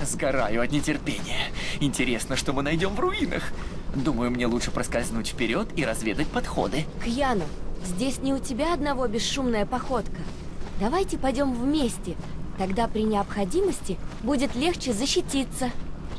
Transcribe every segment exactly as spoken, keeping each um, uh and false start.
Сгораю от нетерпения. Интересно, что мы найдем в руинах. Думаю, мне лучше проскользнуть вперед и разведать подходы. Кьяно, здесь не у тебя одного бесшумная походка. Давайте пойдем вместе. Тогда при необходимости будет легче защититься.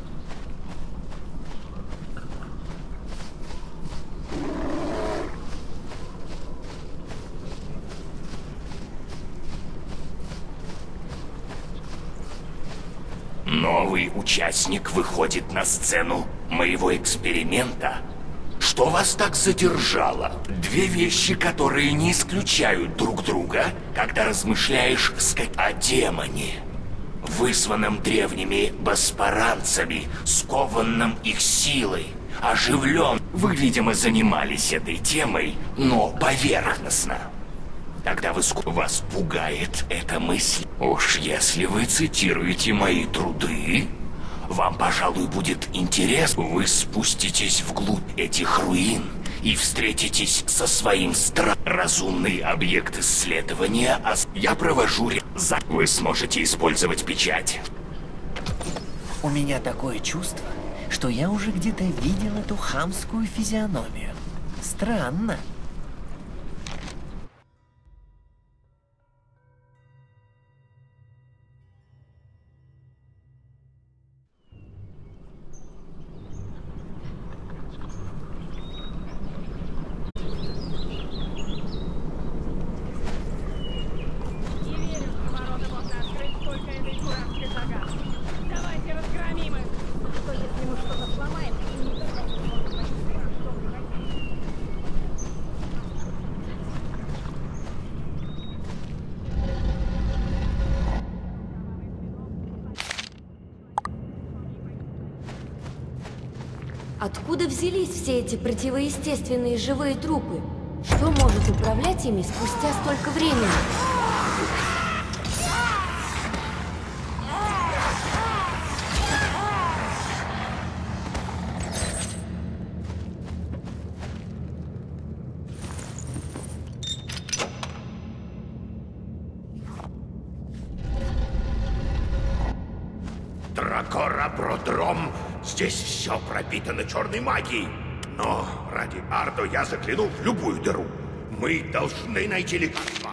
Новый участник выходит на сцену моего эксперимента. Что вас так задержало? Две вещи, которые не исключают друг друга, когда размышляешь о демоне, вызванном древними боспаранцами, скованном их силой, оживлен. Вы, видимо, занимались этой темой, но поверхностно. Тогда вы ск... вас пугает эта мысль. Уж если вы цитируете мои труды, вам, пожалуй, будет интересно. Вы спуститесь вглубь этих руин и встретитесь со своим страхом. Разумный объект исследования, а я провожу ре... за... Вы сможете использовать печать. У меня такое чувство, что я уже где-то видел эту хамскую физиономию. Странно. Откуда взялись все эти противоестественные живые трупы? Что может управлять ими спустя столько времени? Дракора-продром. Здесь все пропитано черной магией. Но ради Ардо я загляну в любую дыру. Мы должны найти лекарство.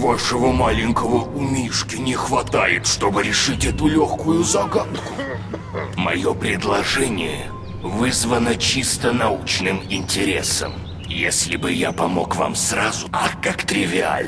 Вашего маленького умишки не хватает, чтобы решить эту легкую загадку. Мое предложение вызвано чисто научным интересом. Если бы я помог вам сразу, ах, как тривиально.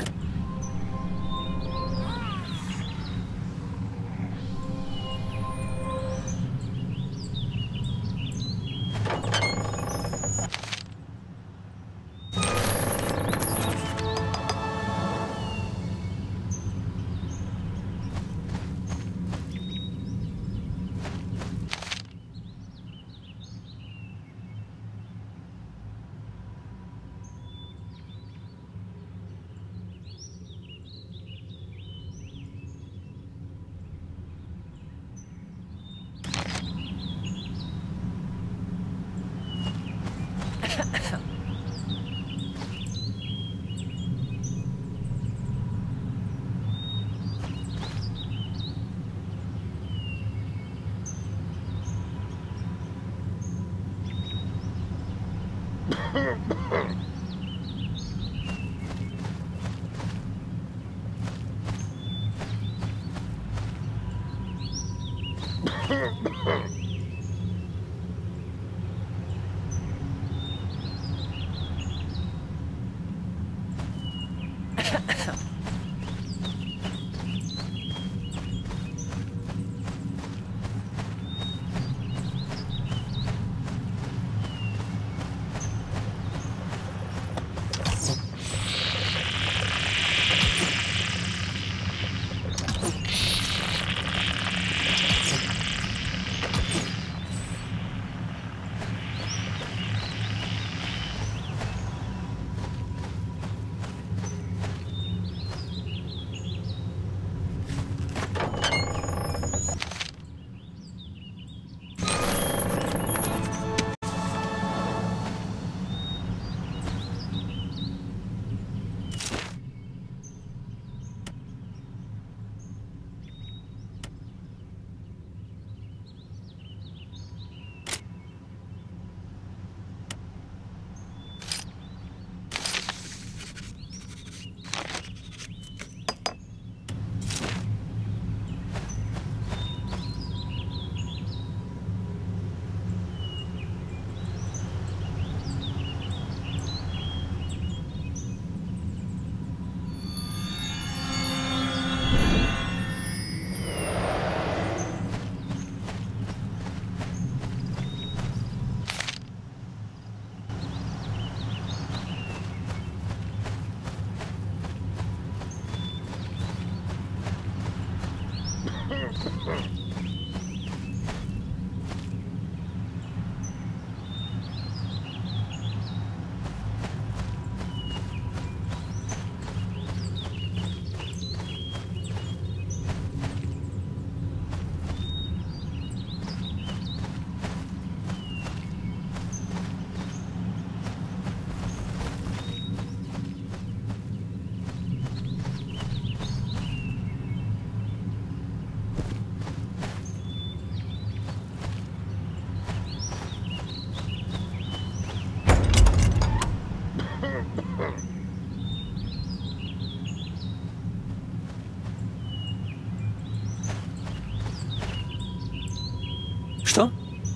Что?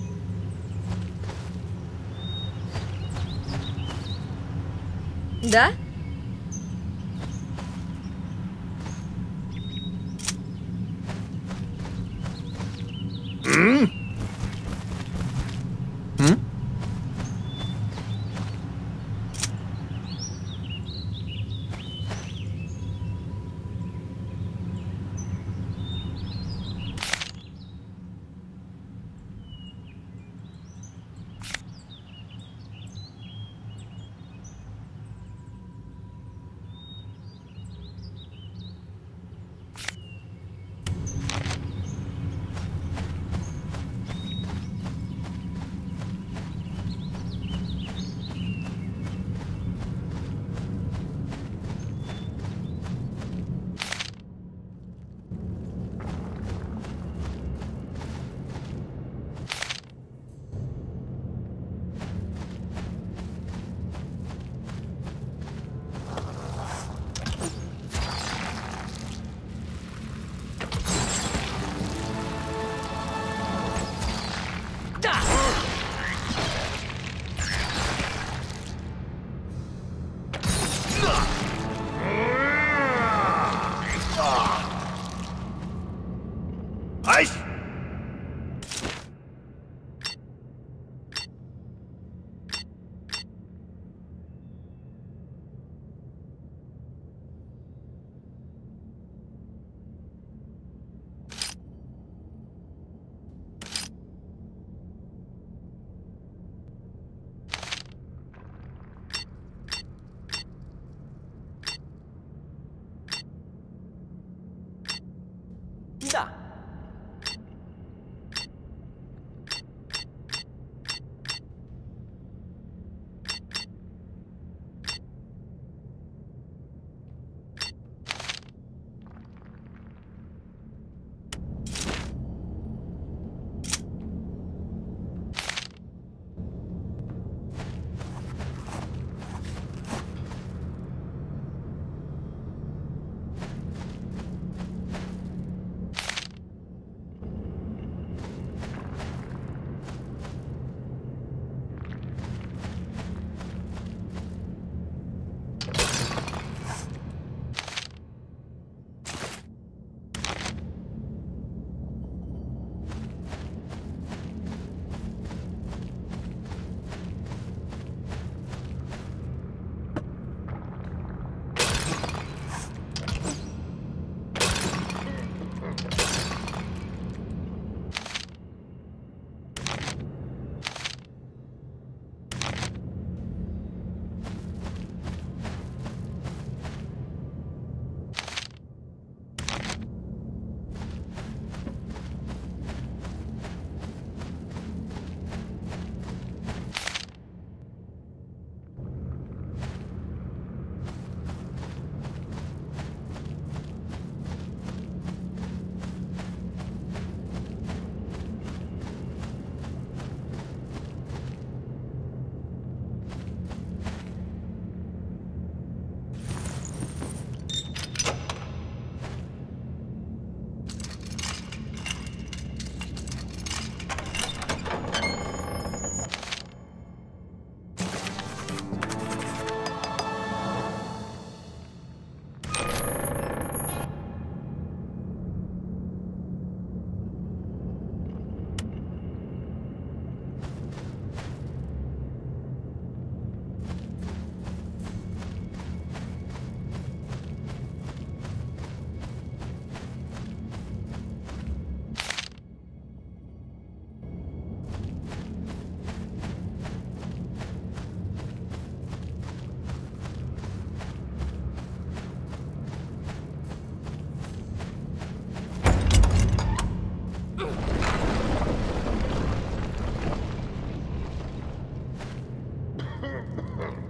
Да? М? М? Ха-ха-ха.